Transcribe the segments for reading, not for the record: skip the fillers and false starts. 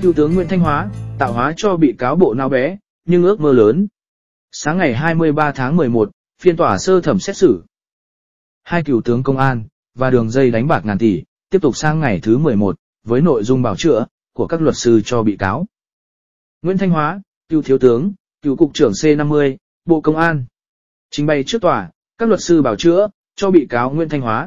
cựu tướng Nguyễn Thanh Hóa, tạo hóa cho bị cáo bộ não bé, nhưng ước mơ lớn. Sáng ngày 23 tháng 11, phiên tòa sơ thẩm xét xử. Hai cựu tướng công an và đường dây đánh bạc ngàn tỷ tiếp tục sang ngày thứ 11 với nội dung bào chữa của các luật sư cho bị cáo. Nguyễn Thanh Hóa, cựu thiếu tướng, cựu cục trưởng C50, Bộ Công an. Trình bày trước tòa, các luật sư bào chữa cho bị cáo Nguyễn Thanh Hóa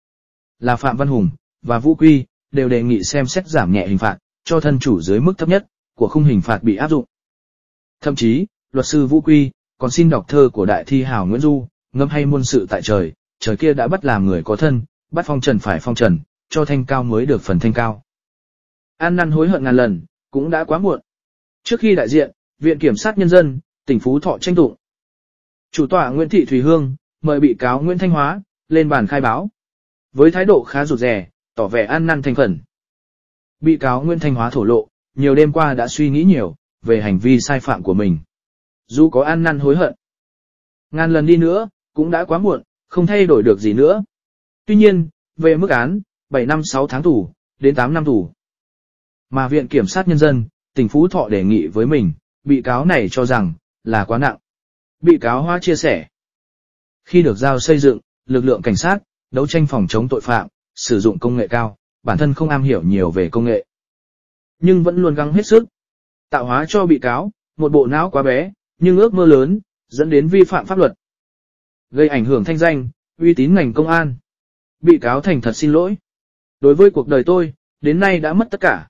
là Phạm Văn Hùng và Vũ Quy đều đề nghị xem xét giảm nhẹ hình phạt cho thân chủ dưới mức thấp nhất của khung hình phạt bị áp dụng. Thậm chí, luật sư Vũ Quy còn xin đọc thơ của đại thi hào Nguyễn Du, ngâm hay muôn sự tại trời, trời kia đã bắt làm người có thân, bắt phong trần phải phong trần, cho thanh cao mới được phần thanh cao. Ăn năn hối hận ngàn lần, cũng đã quá muộn. Trước khi đại diện, Viện Kiểm sát Nhân dân, tỉnh Phú Thọ tranh tụng, chủ tọa Nguyễn Thị Thùy Hương mời bị cáo Nguyễn Thanh Hóa lên bàn khai báo. Với thái độ khá rụt rè, tỏ vẻ ăn năn thành khẩn. Bị cáo Nguyễn Thanh Hóa thổ lộ, nhiều đêm qua đã suy nghĩ nhiều về hành vi sai phạm của mình. Dù có ăn năn hối hận ngàn lần đi nữa, cũng đã quá muộn, không thay đổi được gì nữa. Tuy nhiên, về mức án 7 năm 6 tháng tù đến 8 năm tù mà Viện Kiểm sát Nhân dân tỉnh Phú Thọ đề nghị với mình, bị cáo này cho rằng là quá nặng. Bị cáo Hóa chia sẻ, khi được giao xây dựng lực lượng cảnh sát, đấu tranh phòng chống tội phạm, sử dụng công nghệ cao, bản thân không am hiểu nhiều về công nghệ, nhưng vẫn luôn gắng hết sức tạo hóa cho bị cáo một bộ não quá bé, nhưng ước mơ lớn, dẫn đến vi phạm pháp luật, gây ảnh hưởng thanh danh, uy tín ngành công an. Bị cáo thành thật xin lỗi. Đối với cuộc đời tôi, đến nay đã mất tất cả.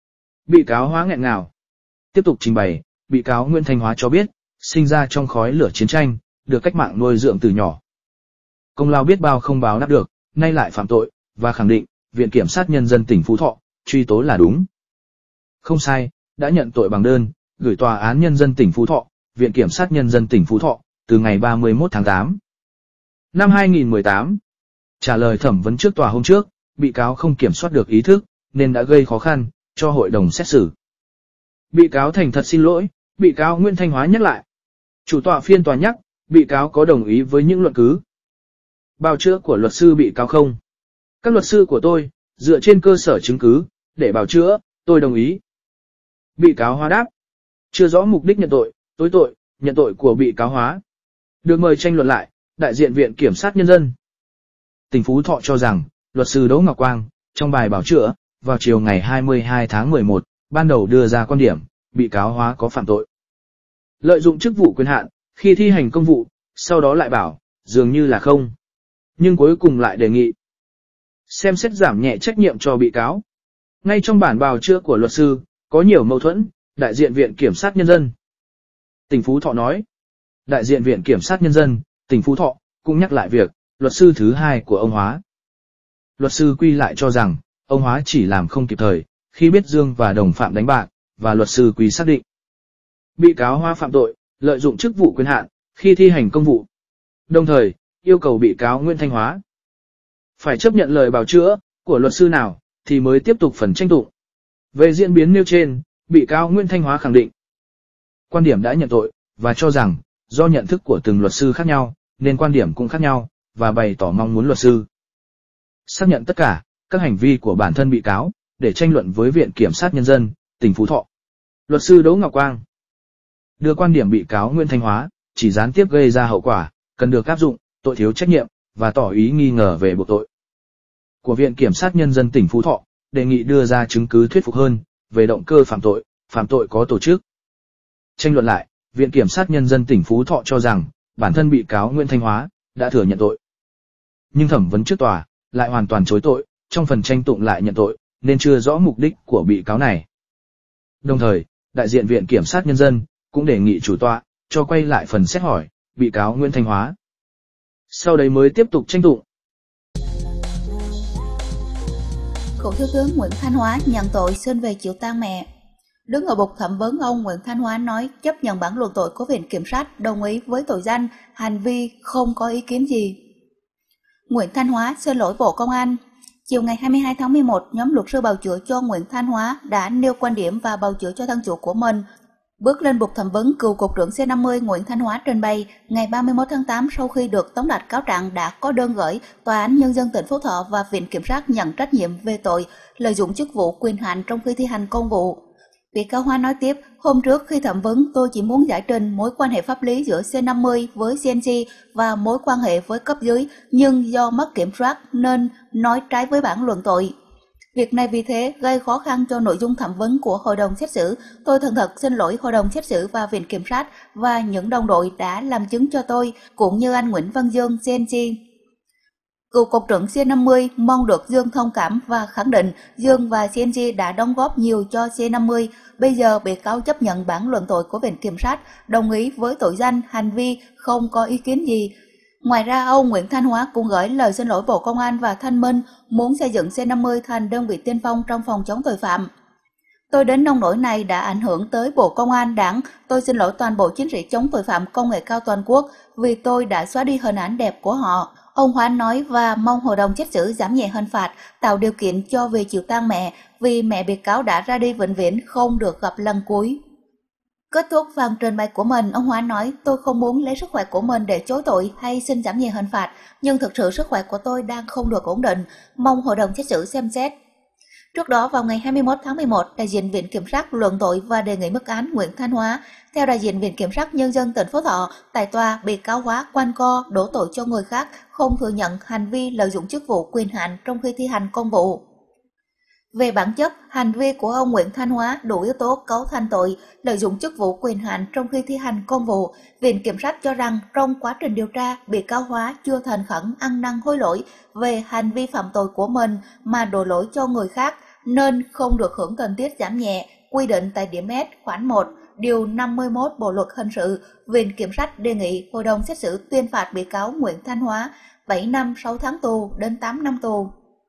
Bị cáo Hóa nghẹn ngào. Tiếp tục trình bày, bị cáo Nguyễn Thanh Hóa cho biết, sinh ra trong khói lửa chiến tranh, được cách mạng nuôi dưỡng từ nhỏ. Công lao biết bao không báo đáp được, nay lại phạm tội, và khẳng định, Viện Kiểm sát Nhân dân tỉnh Phú Thọ truy tố là đúng. Không sai, đã nhận tội bằng đơn, gửi Tòa án Nhân dân tỉnh Phú Thọ, Viện Kiểm sát Nhân dân tỉnh Phú Thọ, từ ngày 31 tháng 8 năm 2018. Trả lời thẩm vấn trước tòa hôm trước, bị cáo không kiểm soát được ý thức, nên đã gây khó khăn cho hội đồng xét xử. Bị cáo thành thật xin lỗi. Bị cáo Nguyễn Thanh Hóa nhắc lại. Chủ tọa phiên tòa nhắc, bị cáo có đồng ý với những luận cứ bào chữa của luật sư bị cáo không? Các luật sư của tôi, dựa trên cơ sở chứng cứ, để bào chữa, tôi đồng ý. Bị cáo Hóa đáp, chưa rõ mục đích nhận tội, tối tội, nhận tội của bị cáo Hóa. Được mời tranh luận lại, đại diện Viện Kiểm sát Nhân dân tỉnh Phú Thọ cho rằng, luật sư Đỗ Ngọc Quang, trong bài bào chữa, vào chiều ngày 22 tháng 11, ban đầu đưa ra quan điểm, bị cáo Hóa có phạm tội lợi dụng chức vụ quyền hạn khi thi hành công vụ, sau đó lại bảo, dường như là không. Nhưng cuối cùng lại đề nghị xem xét giảm nhẹ trách nhiệm cho bị cáo. Ngay trong bản bào chữa của luật sư, có nhiều mâu thuẫn, đại diện Viện Kiểm sát Nhân dân tỉnh Phú Thọ nói. Đại diện Viện Kiểm sát Nhân dân tỉnh Phú Thọ cũng nhắc lại việc, luật sư thứ hai của ông Hóa. Luật sư Quy lại cho rằng, ông Hóa chỉ làm không kịp thời, khi biết Dương và đồng phạm đánh bạc, và luật sư Quy xác định bị cáo Hóa phạm tội, lợi dụng chức vụ quyền hạn khi thi hành công vụ. Đồng thời, yêu cầu bị cáo Nguyễn Thanh Hóa phải chấp nhận lời bào chữa của luật sư nào thì mới tiếp tục phần tranh tụng. Về diễn biến nêu trên, bị cáo Nguyễn Thanh Hóa khẳng định quan điểm đã nhận tội, và cho rằng do nhận thức của từng luật sư khác nhau, nên quan điểm cũng khác nhau, và bày tỏ mong muốn luật sư xác nhận tất cả các hành vi của bản thân bị cáo để tranh luận với Viện Kiểm sát Nhân dân tỉnh Phú Thọ. Luật sư Đỗ Ngọc Quang đưa quan điểm bị cáo Nguyễn Thanh Hóa chỉ gián tiếp gây ra hậu quả, cần được áp dụng tội thiếu trách nhiệm, và tỏ ý nghi ngờ về buộc tội của Viện Kiểm sát Nhân dân tỉnh Phú Thọ, đề nghị đưa ra chứng cứ thuyết phục hơn về động cơ phạm tội có tổ chức. Tranh luận lại, Viện Kiểm sát Nhân dân tỉnh Phú Thọ cho rằng, bản thân bị cáo Nguyễn Thanh Hóa đã thừa nhận tội. Nhưng thẩm vấn trước tòa lại hoàn toàn chối tội, trong phần tranh tụng lại nhận tội, nên chưa rõ mục đích của bị cáo này. Đồng thời, đại diện Viện Kiểm sát Nhân dân cũng đề nghị chủ tọa cho quay lại phần xét hỏi bị cáo Nguyễn Thanh Hóa. Sau đấy mới tiếp tục tranh tụng. Cựu thiếu tướng Nguyễn Thanh Hóa nhận tội xin về chịu tang mẹ. Đứng ở bục thẩm vấn, ông Nguyễn Thanh Hóa nói chấp nhận bản luận tội của Viện Kiểm sát, đồng ý với tội danh, hành vi không có ý kiến gì. Nguyễn Thanh Hóa xin lỗi Bộ Công an. Chiều ngày 22 tháng 11, nhóm luật sư bào chữa cho Nguyễn Thanh Hóa đã nêu quan điểm và bào chữa cho thân chủ của mình. Bước lên bục thẩm vấn, cựu cục trưởng C50 Nguyễn Thanh Hóa trình bày, ngày 31 tháng 8 sau khi được tống đạt cáo trạng đã có đơn gửi Tòa án Nhân dân tỉnh Phú Thọ và Viện Kiểm sát nhận trách nhiệm về tội lợi dụng chức vụ quyền hạn trong khi thi hành công vụ. Bị cáo Hóa nói tiếp, hôm trước khi thẩm vấn tôi chỉ muốn giải trình mối quan hệ pháp lý giữa C50 với CNG và mối quan hệ với cấp dưới, nhưng do mất kiểm soát nên nói trái với bản luận tội. Việc này vì thế gây khó khăn cho nội dung thẩm vấn của hội đồng xét xử. Tôi thành thật xin lỗi hội đồng xét xử và viện kiểm sát và những đồng đội đã làm chứng cho tôi, cũng như anh Nguyễn Văn Dương, CNG. Cựu Cục trưởng C50 mong được Dương thông cảm và khẳng định Dương và CNG đã đóng góp nhiều cho C50. Bây giờ bị cáo chấp nhận bản luận tội của viện kiểm sát, đồng ý với tội danh, hành vi, không có ý kiến gì. Ngoài ra, ông Nguyễn Thanh Hóa cũng gửi lời xin lỗi Bộ Công an và Thanh Minh, muốn xây dựng C50 thành đơn vị tiên phong trong phòng chống tội phạm. Tôi đến nông nỗi này đã ảnh hưởng tới Bộ Công an, Đảng. Tôi xin lỗi toàn bộ chiến sĩ chống tội phạm công nghệ cao toàn quốc vì tôi đã xóa đi hình ảnh đẹp của họ. Ông Hóa nói và mong hội đồng xét xử giảm nhẹ hình phạt, tạo điều kiện cho về chịu tang mẹ vì mẹ bị cáo đã ra đi vĩnh viễn không được gặp lần cuối. Kết thúc phần trình bày của mình, ông Hóa nói, tôi không muốn lấy sức khỏe của mình để chối tội hay xin giảm nhẹ hình phạt, nhưng thực sự sức khỏe của tôi đang không được ổn định, mong hội đồng xét xử xem xét. Trước đó, vào ngày 21 tháng 11, đại diện Viện Kiểm sát luận tội và đề nghị mức án Nguyễn Thanh Hóa. Theo đại diện Viện Kiểm sát Nhân dân tỉnh Phú Thọ, tại tòa, bị cáo Hóa quanh co đổ tội cho người khác, không thừa nhận hành vi lợi dụng chức vụ quyền hạn trong khi thi hành công vụ. Về bản chất, hành vi của ông Nguyễn Thanh Hóa đủ yếu tố cấu thành tội lợi dụng chức vụ quyền hạn trong khi thi hành công vụ. Viện Kiểm sát cho rằng trong quá trình điều tra, bị cáo Hóa chưa thành khẩn ăn năn hối lỗi về hành vi phạm tội của mình mà đổ lỗi cho người khác, nên không được hưởng tình tiết giảm nhẹ quy định tại điểm S khoản 1, điều 51 Bộ luật hình sự. Viện Kiểm sát đề nghị hội đồng xét xử tuyên phạt bị cáo Nguyễn Thanh Hóa 7 năm 6 tháng tù đến 8 năm tù.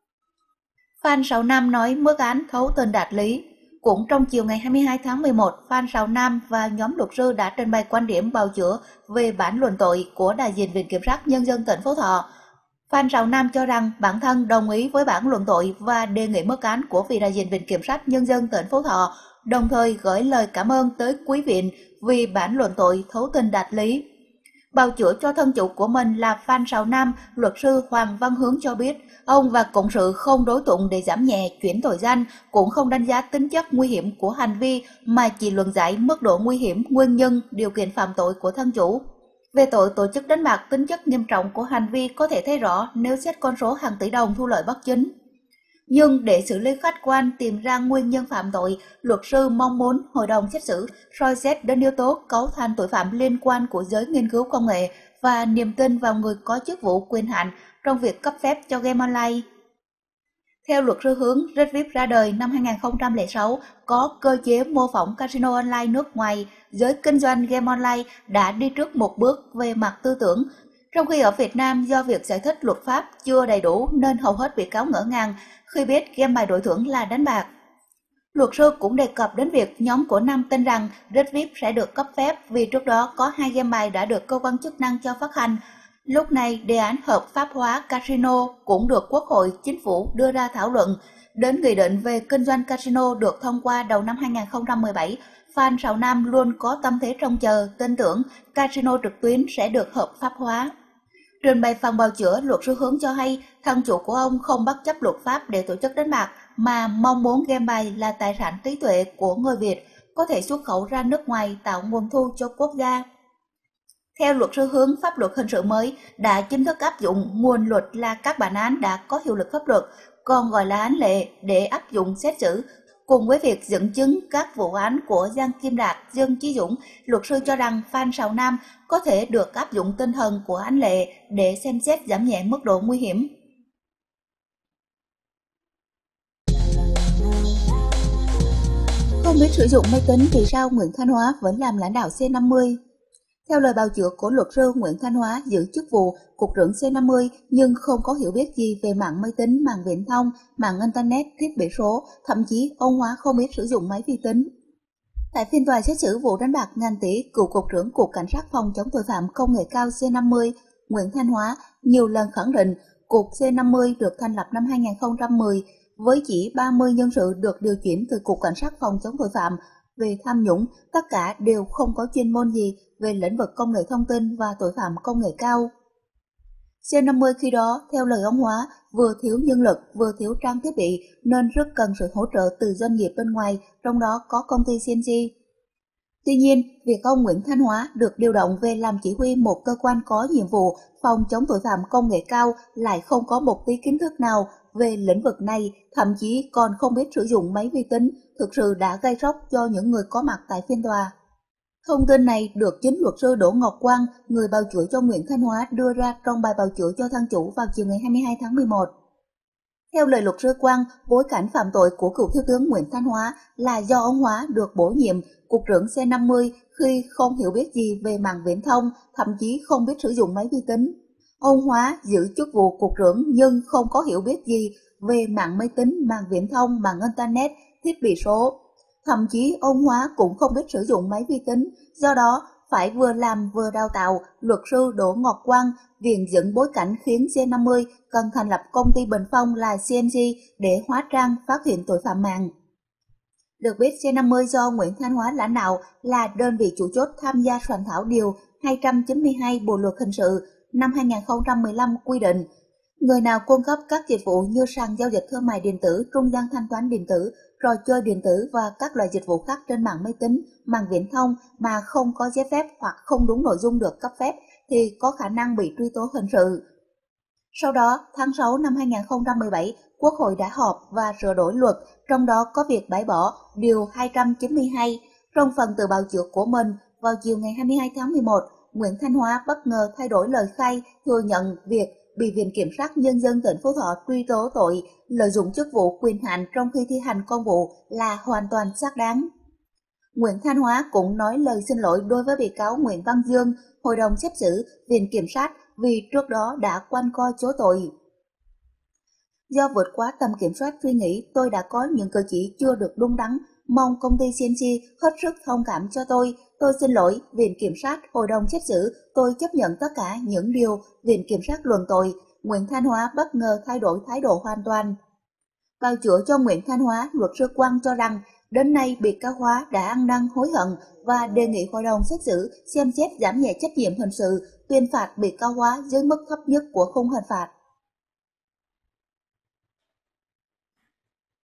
Phan Sào Nam nói mức án thấu tình đạt lý. Cũng trong chiều ngày 22 tháng 11, Phan Sào Nam và nhóm luật sư đã trình bày quan điểm bào chữa về bản luận tội của đại diện Viện Kiểm sát Nhân dân tỉnh Phú Thọ. Phan Sào Nam cho rằng bản thân đồng ý với bản luận tội và đề nghị mức án của vị đại diện Viện Kiểm sát Nhân dân tỉnh Phú Thọ, đồng thời gửi lời cảm ơn tới quý viện vì bản luận tội thấu tình đạt lý. Bào chữa cho thân chủ của mình là Phan Sào Nam, luật sư Hoàng Văn Hướng cho biết, ông và cộng sự không đối tụng để giảm nhẹ chuyển tội danh, cũng không đánh giá tính chất nguy hiểm của hành vi mà chỉ luận giải mức độ nguy hiểm, nguyên nhân, điều kiện phạm tội của thân chủ. Về tội tổ chức đánh bạc, tính chất nghiêm trọng của hành vi có thể thấy rõ nếu xét con số hàng tỷ đồng thu lợi bất chính. Nhưng để xử lý khách quan tìm ra nguyên nhân phạm tội, luật sư mong muốn hội đồng xét xử soi xét đến yếu tố cấu thành tội phạm liên quan của giới nghiên cứu công nghệ và niềm tin vào người có chức vụ quyền hạn trong việc cấp phép cho game online. Theo luật sư Hướng, RedVip ra đời năm 2006, có cơ chế mô phỏng casino online nước ngoài, giới kinh doanh game online đã đi trước một bước về mặt tư tưởng. Trong khi ở Việt Nam, do việc giải thích luật pháp chưa đầy đủ nên hầu hết bị cáo ngỡ ngàng khi biết game bài đổi thưởng là đánh bạc. Luật sư cũng đề cập đến việc nhóm của Nam tin rằng RedVip sẽ được cấp phép vì trước đó có 2 game bài đã được cơ quan chức năng cho phát hành. Lúc này, đề án hợp pháp hóa casino cũng được Quốc hội, Chính phủ đưa ra thảo luận. Đến nghị định về kinh doanh casino được thông qua đầu năm 2017, Phan Sào Nam luôn có tâm thế trông chờ, tin tưởng casino trực tuyến sẽ được hợp pháp hóa. Trình bày phần bào chữa, luật sư Hướng cho hay thân chủ của ông không bất chấp luật pháp để tổ chức đánh bạc mà mong muốn game bài là tài sản trí tuệ của người Việt, có thể xuất khẩu ra nước ngoài tạo nguồn thu cho quốc gia. Theo luật sư Hướng, pháp luật hình sự mới đã chính thức áp dụng nguồn luật là các bản án đã có hiệu lực pháp luật, còn gọi là án lệ để áp dụng xét xử. Cùng với việc dẫn chứng các vụ án của Giang Kim Đạt, Dương Chí Dũng, luật sư cho rằng Phan Sào Nam có thể được áp dụng tinh thần của án lệ để xem xét giảm nhẹ mức độ nguy hiểm. Không biết sử dụng máy tính vì sao Nguyễn Thanh Hóa vẫn làm lãnh đạo C50? Theo lời bào chữa của luật sư Nguyễn Thanh Hóa giữ chức vụ Cục trưởng C50 nhưng không có hiểu biết gì về mạng máy tính, mạng viễn thông, mạng Internet, thiết bị số, thậm chí ông Hóa không biết sử dụng máy vi tính. Tại phiên tòa xét xử vụ đánh bạc ngàn tỷ, cựu Cục trưởng Cục Cảnh sát phòng chống tội phạm công nghệ cao C50, Nguyễn Thanh Hóa nhiều lần khẳng định Cục C50 được thành lập năm 2010 với chỉ 30 nhân sự được điều chuyển từ Cục Cảnh sát phòng chống tội phạm về tham nhũng, tất cả đều không có chuyên môn gì về lĩnh vực công nghệ thông tin và tội phạm công nghệ cao. C50 khi đó, theo lời ông Hóa, vừa thiếu nhân lực, vừa thiếu trang thiết bị nên rất cần sự hỗ trợ từ doanh nghiệp bên ngoài, trong đó có công ty CNC. Tuy nhiên, việc ông Nguyễn Thanh Hóa được điều động về làm chỉ huy một cơ quan có nhiệm vụ phòng chống tội phạm công nghệ cao lại không có một tí kiến thức nào về lĩnh vực này, thậm chí còn không biết sử dụng máy vi tính, thực sự đã gây sốc cho những người có mặt tại phiên tòa. Thông tin này được chính luật sư Đỗ Ngọc Quang, người bào chữa cho Nguyễn Thanh Hóa đưa ra trong bài bào chữa cho thân chủ vào chiều ngày 22 tháng 11. Theo lời luật sư Quang, bối cảnh phạm tội của cựu thiếu tướng Nguyễn Thanh Hóa là do ông Hóa được bổ nhiệm cục trưởng C50 khi không hiểu biết gì về mạng viễn thông, thậm chí không biết sử dụng máy vi tính. Ông Hóa giữ chức vụ cục trưởng nhưng không có hiểu biết gì về mạng máy tính, mạng viễn thông, mạng internet, thiết bị số. Thậm chí ông Hóa cũng không biết sử dụng máy vi tính, do đó phải vừa làm vừa đào tạo. Luật sư Đỗ Ngọc Quang viện dẫn bối cảnh khiến C50 cần thành lập công ty Bình Phong là CNC để hóa trang phát hiện tội phạm mạng. Được biết, C50 do Nguyễn Thanh Hóa lãnh đạo là đơn vị chủ chốt tham gia soạn thảo điều 292 Bộ luật hình sự năm 2015 quy định, người nào cung cấp các dịch vụ như sàn giao dịch thương mại điện tử, trung gian thanh toán điện tử, trò chơi điện tử và các loại dịch vụ khác trên mạng máy tính, mạng viễn thông mà không có giấy phép hoặc không đúng nội dung được cấp phép thì có khả năng bị truy tố hình sự. Sau đó, tháng 6 năm 2017, Quốc hội đã họp và sửa đổi luật, trong đó có việc bãi bỏ Điều 292. Trong phần tự bào chữa của mình, vào chiều ngày 22 tháng 11, Nguyễn Thanh Hóa bất ngờ thay đổi lời khai, thừa nhận việc bị Viện Kiểm sát Nhân dân tỉnh Phú Thọ truy tố tội lợi dụng chức vụ quyền hạn trong khi thi hành công vụ là hoàn toàn xác đáng. Nguyễn Thanh Hóa cũng nói lời xin lỗi đối với bị cáo Nguyễn Văn Dương, Hội đồng xét xử, Viện Kiểm sát vì trước đó đã quanh co chối tội. Do vượt quá tầm kiểm soát suy nghĩ, tôi đã có những cử chỉ chưa được đúng đắn, mong công ty CNC hết sức thông cảm cho tôi xin lỗi Viện Kiểm sát, Hội đồng xét xử, tôi chấp nhận tất cả những điều Viện Kiểm sát luận tội. Nguyễn Thanh Hóa bất ngờ thay đổi thái độ hoàn toàn. Bào chữa cho Nguyễn Thanh Hóa, luật sư Quang cho rằng đến nay bị cáo Hóa đã ăn năn hối hận và đề nghị Hội đồng xét xử xem xét giảm nhẹ trách nhiệm hình sự, tuyên phạt bị cáo Hóa dưới mức thấp nhất của khung hình phạt.